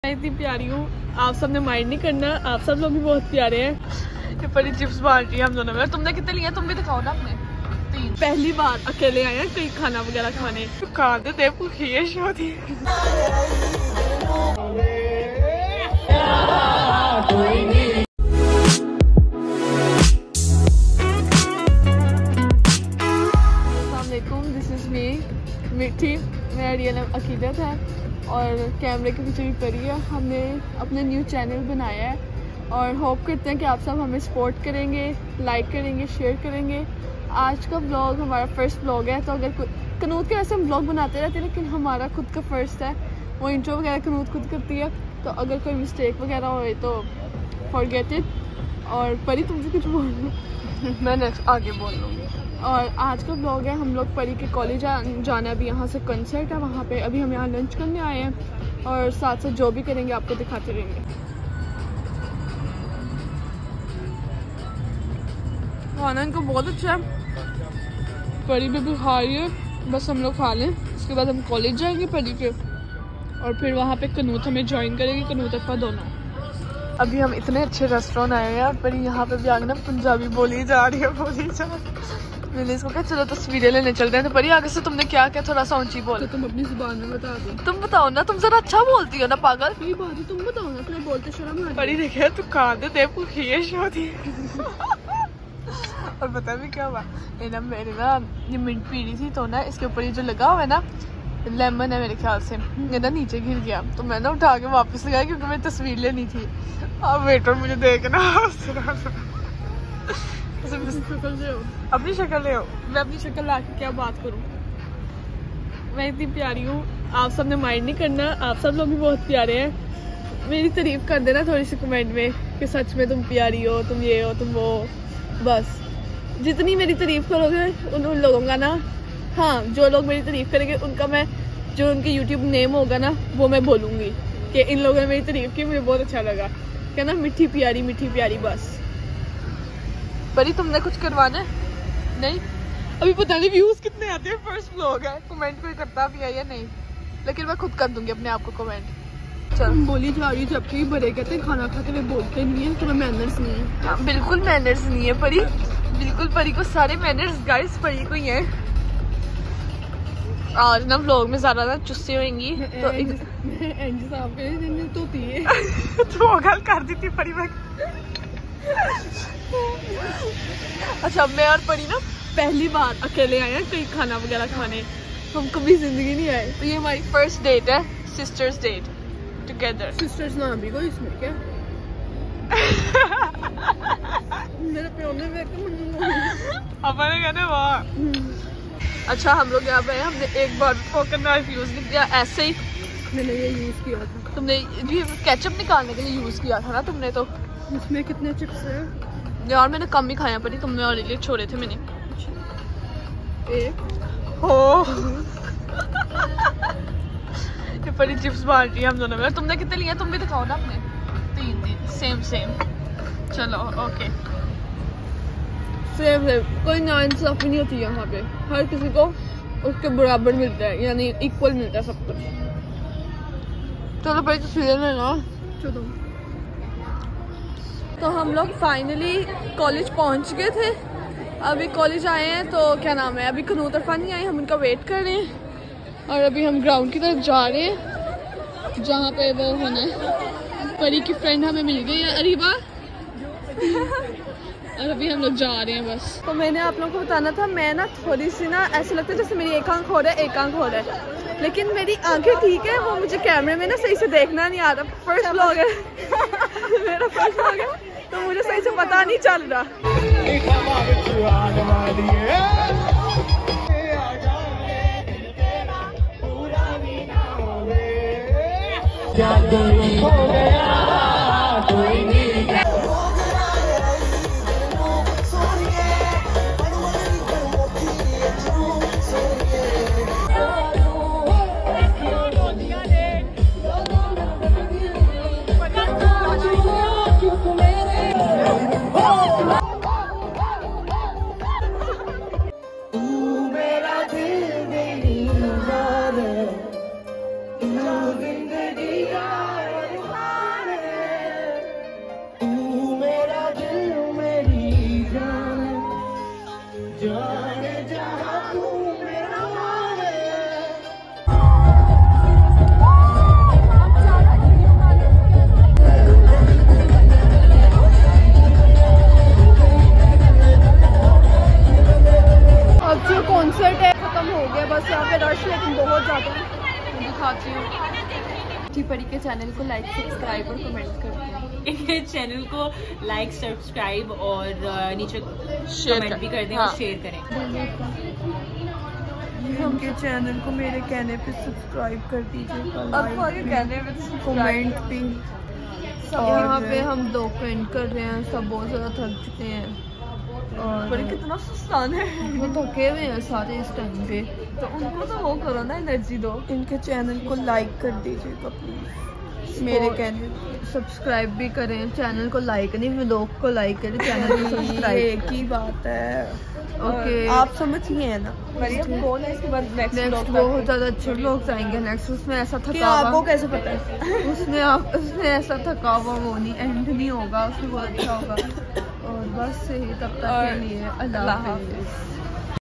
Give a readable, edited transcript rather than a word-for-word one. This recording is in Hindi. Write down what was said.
मैं इतनी प्यारी हूँ, आप सब ने माइंड नहीं करना, आप सब लोग भी बहुत प्यारे हैं। ये परी चिप्स बांट रही है हम दोनों में। तुमने कितने लिए? तुम भी दिखाओ ना अपने। 3। पहली बार अकेले आए हैं कहीं खाना वगैरह खाने। खाते थे भूखी होती। दिस इज मी मिठी, मेरा रियल नेम अकीदत है और कैमरे के पीछे भी परी है। हमने अपना न्यू चैनल बनाया है और होप करते हैं कि आप सब हमें सपोर्ट करेंगे, लाइक करेंगे, शेयर करेंगे। आज का व्लॉग हमारा फर्स्ट व्लॉग है, तो अगर कनूत के ऐसे हम व्लॉग बनाते रहते हैं लेकिन हमारा खुद का फर्स्ट है। वो इंट्रो वगैरह कनूत खुद करती है, तो अगर कोई मिस्टेक वगैरह होए तो फॉरगेट इट। और परी तुमसे कुछ बोल मैं नेक्स्ट आगे बोल लूँगी। और आज का व्लॉग है, हम लोग परी के कॉलेज जाना है। अभी यहाँ से कंसर्ट है वहाँ पे, अभी हम यहाँ लंच करने आए हैं और साथ साथ जो भी करेंगे आपको दिखाते रहेंगे। खाना इनका बहुत अच्छा है, परी भी खा रही है। बस हम लोग खा लें, उसके बाद हम कॉलेज जाएंगे परी के, और फिर वहाँ पे कनूत हमें ज्वाइन करेगी, कनूत अफा दोनों। अभी हम इतने अच्छे रेस्टोरेंट आए हैं, पर यहाँ पे भी आगे ना पंजाबी बोली जा रही है, बोली जा रही है। मैंने इसको कहा चलो तस्वीरें लेने चलते हैं। तो परी आगे से तुमने क्या क्या थोड़ा सा ऊंची बोल। तो तुम अपनी जुबान में बता दो। तुम बताओ ना, तुम जरा अच्छा बोलती हो ना पागल। ये बात है, तुम बताओ ना, तुम्हें बोलते शर्म आ। परी देखे तू खाते थे भूखी होती। और पता भी क्या हुआ, मेरे ना ये मिंट पी रही थी, तो ना इसके ऊपर ये जो लगा हुआ है ना लेमन है मेरे ख्याल से, ये ना नीचे गिर गया, तो मैं ना उठा के वापस लगाया क्योंकि मैं तस्वीर लेनी थी। अब वेटर मुझे देखना अपनी शक्ल ले आओ। मैं अपनी शक्ल ला के क्या बात करूं? मैं इतनी प्यारी हूँ, आप सब ने माइंड नहीं करना, आप सब लोग भी बहुत प्यारे हैं। मेरी तारीफ कर देना थोड़ी सी कमेंट में कि सच में तुम प्यारी हो, तुम ये हो, तुम वो। बस जितनी मेरी तारीफ करोगे उन लोगों का ना, हाँ जो लोग मेरी तारीफ करेंगे उनका मैं, जो उनके यूट्यूब नेम होगा ना वो मैं बोलूँगी कि इन लोगों ने मेरी तारीफ की, मुझे बहुत अच्छा लगा। क्या ना, मिठी प्यारी। बस परी तुमने कुछ करवाना है? नहीं, अभी पता नहीं व्यूज कितने आते हैं, फर्स्ट व्लॉग है, कमेंट कोई करता भी है या नहीं, लेकिन मैं खुद कर दूंगी अपने आप को कमेंट। चल बोली जा रही है, जबकि बड़े कहते हैं खाना खाते हुए बोलते नहीं है, तुम्हें मैनर्स नहीं है। हाँ, बिल्कुल मैनर्स नहीं है परी, बिल्कुल परी को सारे मैनर्स गाइस परी को ही है। आज ना व्लॉग में ज्यादा ना चुस्से होंगी तो गल कर दी थी परी में। अच्छा, मैं और परी ना पहली बार अकेले आए हैं कहीं खाना वगैरह खाने, हम कभी जिंदगी नहीं आए, तो ये हमारी फर्स्ट डेट है, सिस्टर्स डेट टुगेदर। सिस्टर्स नाम भी कोई इसमें क्या? मेरे प्यार में अपने कहने वाह। अच्छा, हम लोग यहाँ पे हैं, हमने एक बार फोक नाइफ यूज नहीं किया, ऐसे ही मैंने ये यूज किया था। तुमने भी केचप निकालने के लिए यूज किया था ना तुमने? तो इसमें कितने चिप्स हैं यार? मैंने कम ही खाया पड़ी, तुमने और लिए छोड़े थे मैंने। ये परी चिप्स बांट रही है हम दोनों में। तुमने कितने लिए? तुम भी दिखाओ ना अपने। 3 सेम। चलो ओके, सेम। कोई नाइंसाफी नहीं होती यहाँ पे, हर किसी को उसके बराबर मिलता है, यानी इक्वल मिलता है सब कुछ। चलो परी तस्वीरें लेना। चलो, तो हम लोग फाइनली कॉलेज पहुंच गए थे। अभी कॉलेज आए हैं, तो क्या नाम है, अभी कनूत अफा नहीं आए, हम उनका वेट कर रहे हैं। और अभी हम ग्राउंड की तरफ जा रहे हैं जहाँ पे वो होना है। परी की फ्रेंड हमें मिल गई है अरीबा। और अभी हम लोग जा रहे हैं बस। तो मैंने आप लोगों को बताना था, मैं ना थोड़ी सी ना ऐसा लगता है जैसे मेरी एक आंख हो रहा है, एक आंख हो रहा है, लेकिन मेरी आंखें ठीक है, वो मुझे कैमरे में ना सही से देखना नहीं आ रहा। फर्स्ट व्लॉग है मेरा फर्स्ट व्लॉग है, तो मुझे सही से पता नहीं चल रहा। चैनल को लाइक सब्सक्राइब और कमेंट करें। इनके चैनल को लाइक सब्सक्राइब और नीचे कमेंट भी कर दें और शेयर करें। उनके चैनल को मेरे कहने पे सब्सक्राइब कर दीजिए, कमेंट भी। यहाँ पे हम 2 पेंट कर रहे हैं, सब बहुत ज़्यादा थक चुके हैं और कितना सुस्तान है, वो थके हुए हैं सारे इस टाइम पे, तो उनको तो वो करो ना, एनर्जी दो। इनके चैनल को लाइक कर दीजिएगा प्लीज, मेरे कहने सब्सक्राइब भी करें, चैनल को लाइक नहीं, व्लॉग को लाइक करें, चैनल को सब्सक्राइब की बात है। ओके आप समझ गए हैं ना। कौन है इसके बाद नेक्स्ट बहुत ज़्यादा अच्छे व्लॉग्स आएंगे नेक्स्ट, उसमें ऐसा थका हुआ, आपको कैसे पता है? उसमें ऐसा थका हुआ वो नहीं, एंड नहीं होगा, उसमें बहुत अच्छा होगा। और बस यही तब तक के लिए अल्लाह हाफ़िज़।